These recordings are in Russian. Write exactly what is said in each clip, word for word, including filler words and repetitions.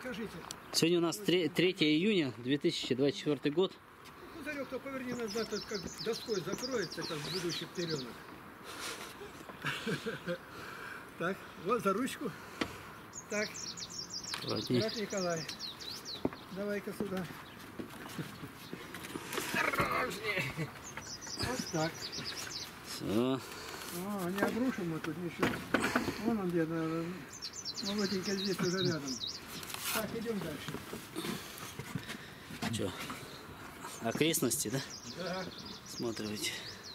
Покажите. Сегодня у нас третье июня две тысячи двадцать четвёртый год. Ну, Зарек, то поверни назад, это как доской закроется, как будущий пеленок. Так, вот за ручку. Так, брат Николай, давай-ка сюда. Осторожнее. Вот так. Все. О, не обрушим мы тут ничего. Вон он где-то. Володенька здесь уже рядом. Так, идем дальше. Что? Окрестности, да? Да. Смотрите.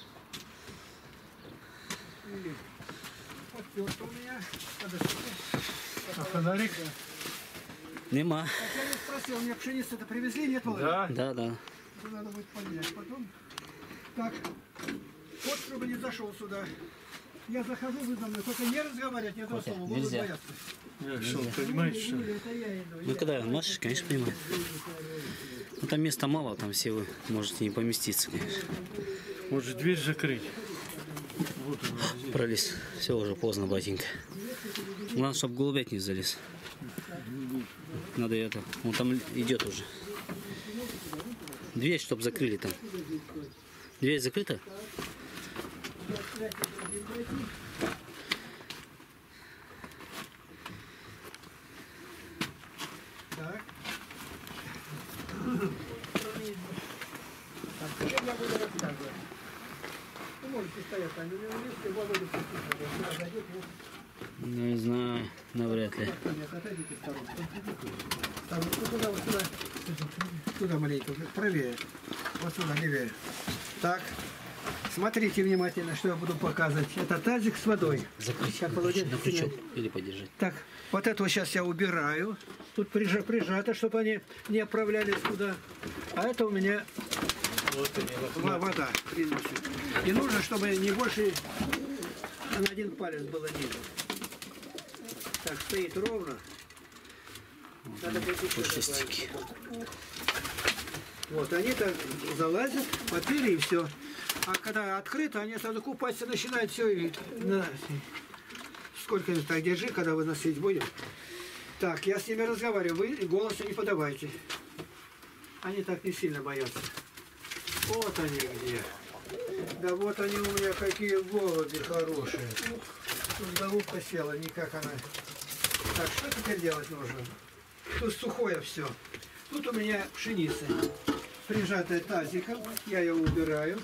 И отпёрто у меня. Подожди. А фонарик? Нема. Так я не спросил, мне пшеницу-то привезли, нет, Володя? Да. Да, да. Это надо будет поменять потом. Так, вот чтобы не зашел сюда. Я захожу, вы за мной, только не разговаривать, не то слово, буду нельзя. бояться. Я что, понимаете, что? Это я иду. Ну когда можешь, конечно, понимаю. Ну там места мало, там все вы можете не поместиться, конечно. Может, дверь закрыть? Вот он здесь. Пролез. Все уже поздно, батенька. Главное, чтобы голубят не залез. Надо это. Он там идет уже. Дверь, чтобы закрыли там. Дверь закрыта? Так. Так, теперь я буду рассказывать. Вы можете стоять там, или вместе, Володя сюда зайдет. Не знаю, навряд ли. Нет, отойдите в сторонку. Там, вот туда, вот сюда. Туда маленько, правее. Вот сюда, левее. Так. Смотрите внимательно, что я буду показывать. Это тазик с водой. Закрыть, Так, Володя, на крючок или подержать. Так, вот это вот сейчас я убираю. Тут прижа, прижато, чтобы они не отправлялись туда. А это у меня Вот они, вода. И нужно, чтобы не больше на один палец было ниже. Так, стоит ровно. Надо Пушистики. вот, они так залазят, попили и все. А когда открыто, они сразу купаться начинают, все. И, на, сколько так держи, когда вы носить будем. Так, я с ними разговариваю, вы голоса не подавайте. Они так не сильно боятся. Вот они где. Да вот они у меня какие голуби хорошие. Тут голубка села, никак она. Так, что теперь делать нужно? Тут сухое все. Тут у меня пшеница, прижатая тазиком. Я ее убираю.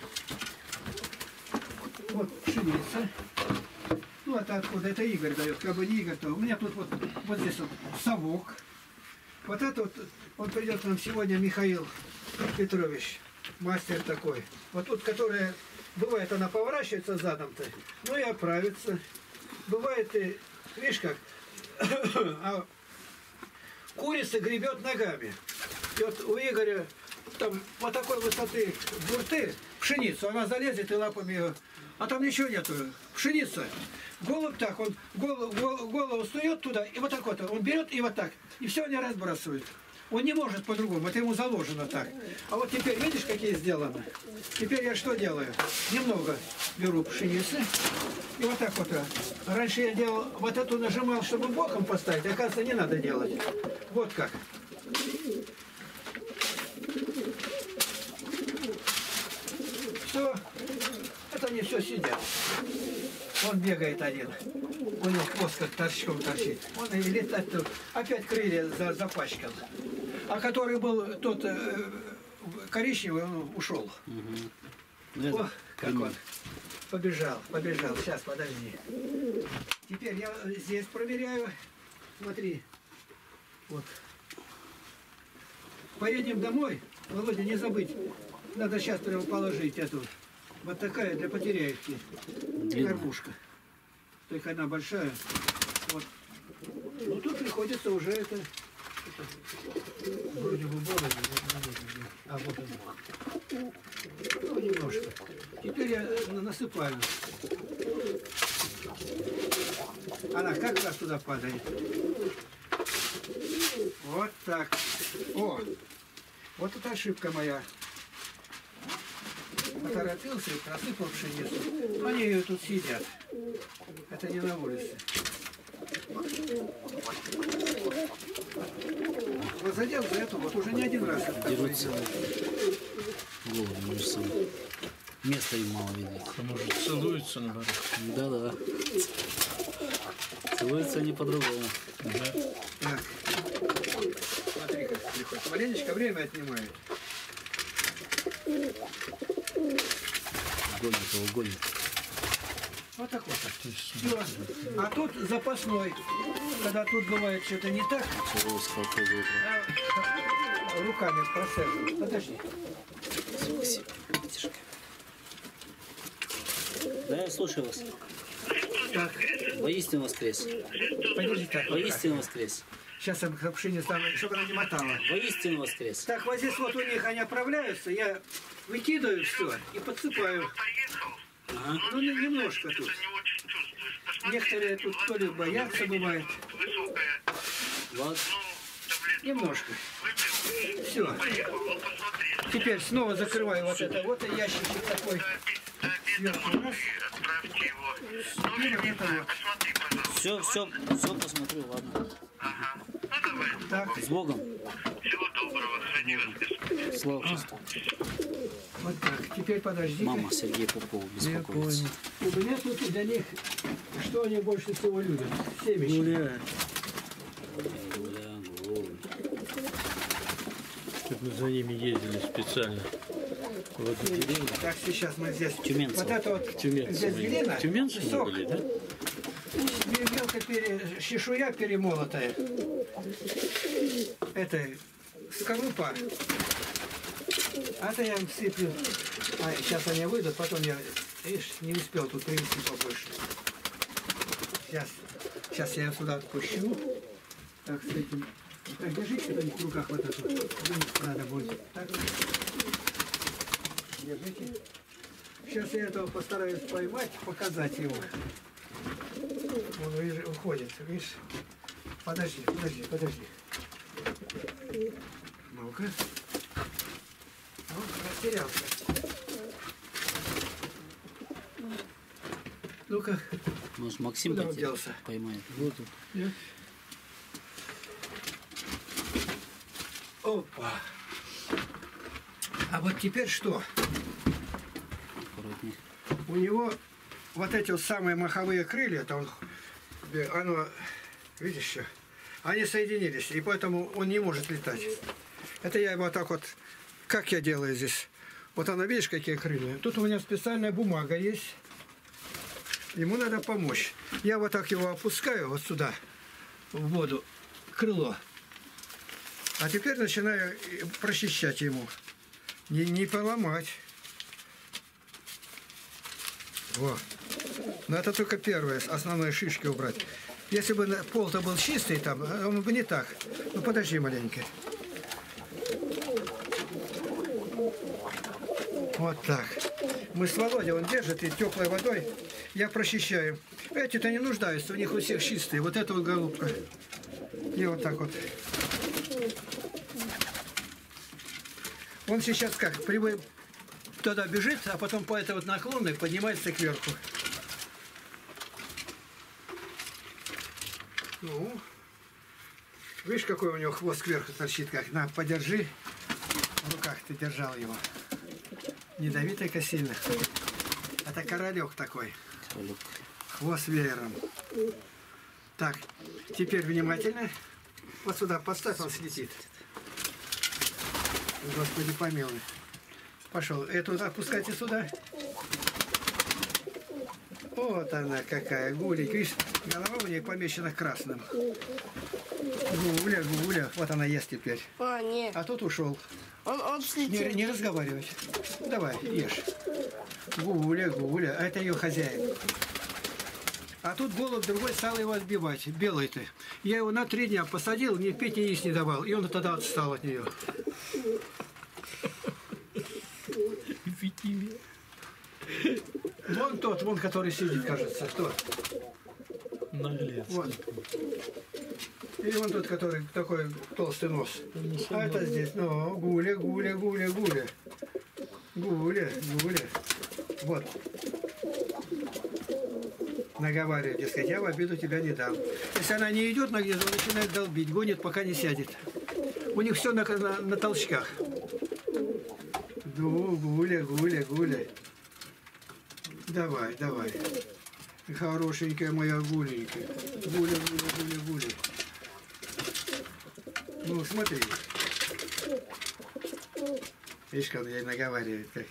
Вот пшеница. Ну, это откуда? Это Игорь дает. Как бы не Игорь, то у меня тут вот, вот здесь вот совок. Вот это вот, он придет к нам сегодня, Михаил Петрович, мастер такой. Вот тут, которая, бывает, она поворачивается задом-то, ну и оправится. Бывает, и, видишь как, а курица гребет ногами. И вот у Игоря там вот такой высоты бурты, пшеницу, она залезет и лапами ее, а там ничего нету, пшеница. Голубь так, он голову, голову сует туда, и вот так вот, он берет и вот так, и все они разбрасывают. Он не может по-другому, это ему заложено так. А вот теперь, видишь, какие сделаны? Теперь я что делаю? Немного беру пшеницы, и вот так вот. Раньше я делал, вот эту нажимал, чтобы боком поставить, оказывается, не надо делать. Вот как. Все, это они все сидят. Он бегает один. У него хвост как торчком торчит. Он и летать тут. Опять крылья за, запачкан. А который был тот э, коричневый, он ушел. Угу. О, как он. Побежал, побежал. Сейчас, подожди. Теперь я здесь проверяю. Смотри. Вот. Поедем домой. Володя, не забыть. Надо сейчас прямо положить эту. Вот такая для потеряевки. Кормушка. Только она большая. Вот. Ну тут приходится уже это. это вроде бы бороду. А вот она. Ну, немножко. Теперь я насыпаю. Она как раз туда падает. Вот так. О! Вот это ошибка моя. Поторопился и просыпал пшеницу. Они ее тут сидят. Это не на улице. задел за эту, вот уже не один раз. это такое Дерутся. делаю. Голуби между собой. Места им мало, видать. А может целуются, наоборот. Да-да. Целуются они по-другому. Да. Так. Смотри, как приходит. Маленечко время отнимает. Гонит его, гонит. Вот так вот. Все. А тут запасной. Когда тут бывает что-то не так, Целую с колхоза утро. а руками процесс. Подожди. Спасибо, батюшка. Да, я слушаю вас. Так, Воистину воскрес. подожди так. Воистину воскрес. Сейчас я к пшенице стану, чтобы она не мотала. Воистину воскрес. Так, вот здесь вот у них они оправляются, я выкидываю все и подсыпаю. Ага. Ну, не- немножко тут. Некоторые тут то ли боятся, бывает. Вот. Немножко. Все. Теперь снова закрываю вот это вот ящичек такой. Сверху раз. И вот это вот. Все, все, все посмотрю, ладно. Так, С Богом. Всего доброго, храни вас Господь. Слава Христу. вот так. Теперь подождите. Мама Сергея Попова беспокоится. У меня тут для них, что они больше всего любят? Семечки. Гуляет. Гуля, голубь. Как мы за ними ездили специально. Вот эти деревья. Так, сейчас мы здесь. Тюменцево. Вот это вот. Тюменцы Здесь были. глина. Тюменцы мы сок. были, да? Мелко пере... чешуя перемолотая. Это скорлупа. А это я им сыплю. А, сейчас они выйдут, потом я, видишь, не успел тут привезти побольше. Сейчас, сейчас я сюда отпущу. Так, с этим. Так, держите кто-нибудь в руках вот эту. Вынести надо будет. Так. Держите. Сейчас я этого постараюсь поймать, показать его. Он видишь, уходит, видишь? Подожди, подожди, подожди. Ну-ка. Ну, растерялся. Ну-ка. Может, Максим Куда он пойти- делся? поймает? Вот тут. Нет. Опа. А вот теперь что? Аккуратней. У него вот эти вот самые маховые крылья, это он, оно, видишь, что, они соединились, и поэтому он не может летать. Это я его так вот, как я делаю здесь? Вот оно, видишь, какие крылья? Тут у меня специальная бумага есть. Ему надо помочь. Я вот так его опускаю вот сюда, в воду, крыло. А теперь начинаю прочищать ему. Не, не поломать. Вот. Но это только первое, основные шишки убрать. Если бы пол-то был чистый там, он бы не так. Ну подожди маленько. Вот так. Мы с Володей, он держит и теплой водой. Я прочищаю. Эти-то не нуждаются, у них у всех чистые. Вот это вот голубка. И вот так вот. Он сейчас как, привы... туда бежит, а потом по этой вот наклонной поднимается кверху. Ну, видишь, какой у него хвост кверху торчит, как. На, подержи. В руках ты держал его. Не дави так сильно. Это королек такой. Королек. Хвост веером. Так, теперь внимательно. Вот сюда поставь, он слетит. Господи помилуй. Пошел. Эту опускайте сюда. Вот она какая. Гулик. Видишь, голова у нее помечена красным. Гуля, гуля. Вот она ест теперь. А, нет. А тот ушел. Он, он Не, слетел. не разговаривать. Давай, ешь. Гуля, гуля. А это ее хозяин. А тут голубь другой стал его отбивать. Белый ты. Я его на три дня посадил, ни пить, ни есть не давал. И он тогда отстал от нее. Вон тот, вон, который сидит, кажется. Кто? Наглец. Вот. Или вон тот, который такой толстый нос. А это здесь. Ну, гуля, гуля, гуля, гуля. Гуля, гуля. Вот. Наговаривает, дескать, я в обиду тебя не дам. Если она не идет на где-то, он начинает долбить, гонит, пока не сядет. У них все на, на, на толчках. Ну, гуля, гуля, гуля. Давай, давай. Хорошенькая моя гуленькая. Гуля, гуля, гуля, гуля. Ну, смотри. Видишь, как я наговариваю, как.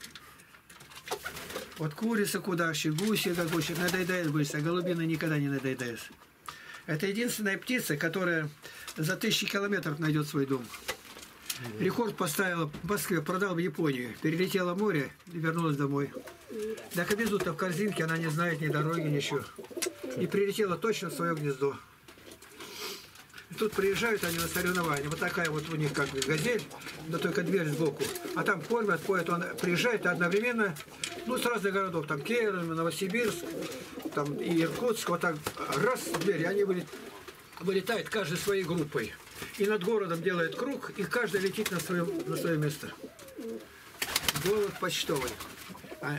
Вот курица кудахчи, гуси какой-то надоедает быстро, а голубина никогда не надоедает. Это единственная птица, которая за тысячи километров найдет свой дом. Рекорд поставила в Москве, продал в Японию. Перелетела море и вернулась домой. Так везут-то в корзинке, она не знает ни дороги, ничего. И прилетела точно в свое гнездо. И тут приезжают они на соревнования. Вот такая вот у них как газель, но только дверь сбоку. А там кормят, поют. Он приезжает одновременно, ну, с разных городов. Там Кемерово, Новосибирск, там и Иркутск. Вот так раз дверь, и они вылетают каждой своей группой. И над городом делает круг, и каждый летит на свое, на свое место. Голод почтовый. А...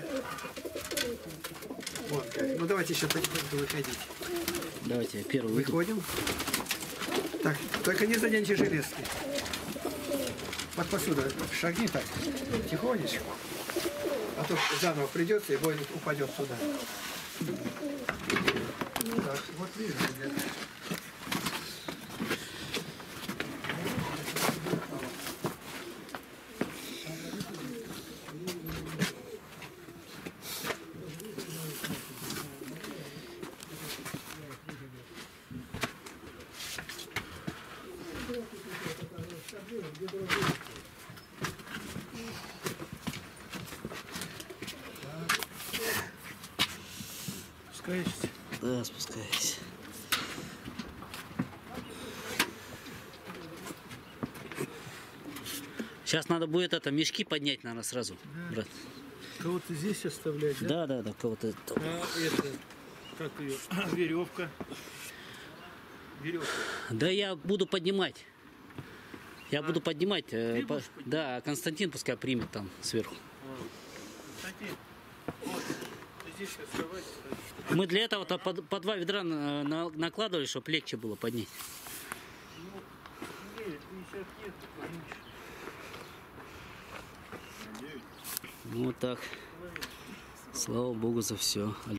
Вот как. Ну давайте еще потихоньку выходить. Давайте я первый выйду. Выходим. Так, только не заденьте железки. Под посуду шагни так, тихонечко. А то заново придется и бой упадет сюда. Так, вот вижу, где-то. Спускаешься? Да, спускаюсь. Сейчас надо будет это мешки поднять, наверное, сразу, да. Брат. Кого-то здесь оставлять, да? Да, да, да, кого-то. А это, как ее, веревка. Веревка. Да, я буду поднимать. Я А, буду поднимать. э, по- будешь поднимать? Да, Константин пускай примет там сверху. Кстати, вот, здесь оставайся. Мы для этого-то по, по два ведра на- на- накладывали, чтобы легче было поднять. Ну, нет, сейчас нет, поменьше. Ну вот так. Слава Богу за все.